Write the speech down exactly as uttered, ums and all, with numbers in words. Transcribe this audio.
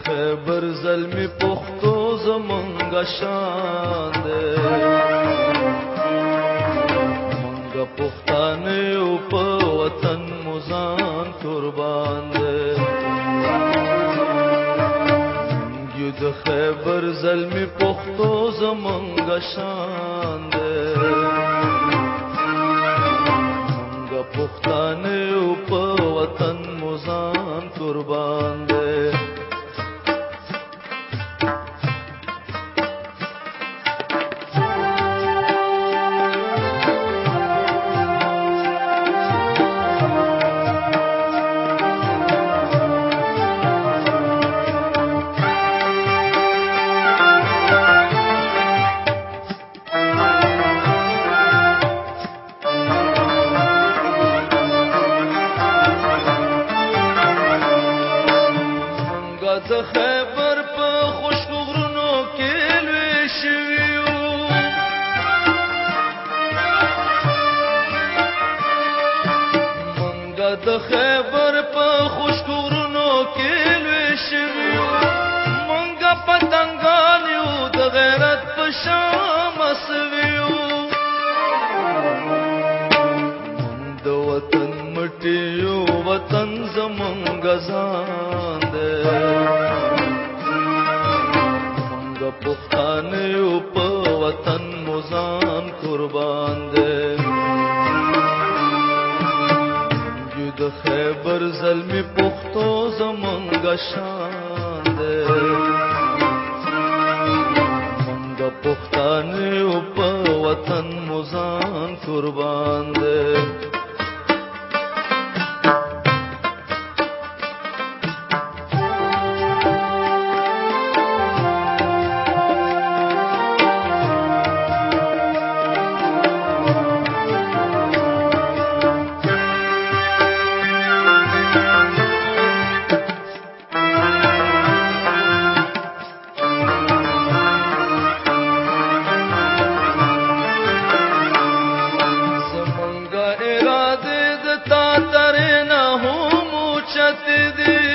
خیبر زلمی پختو زمانگا شان دے منگا پختانے اوپا وطن مزان قربان دے منگیو د خیبر زلمی پختو زمانگا شان دے منگا پختانے اوپا وطن مزان قربان دے د خیبر په خوشبو غرونو کې لوی شوي یو منګه د خیبر په خوشبو غرونو کې لوی شوي یو منګه پتنګان یو د غیرت په شام اسوي یو من د وطن مټي یو وطن زمونږ ځان دی پختانے اوپا وطن مزان قربان دے جو د خیبر زلمی پختو زمانگا شان دے منگا پختانے اوپا وطن مزان قربان دے تا ترنا هم اوچت دی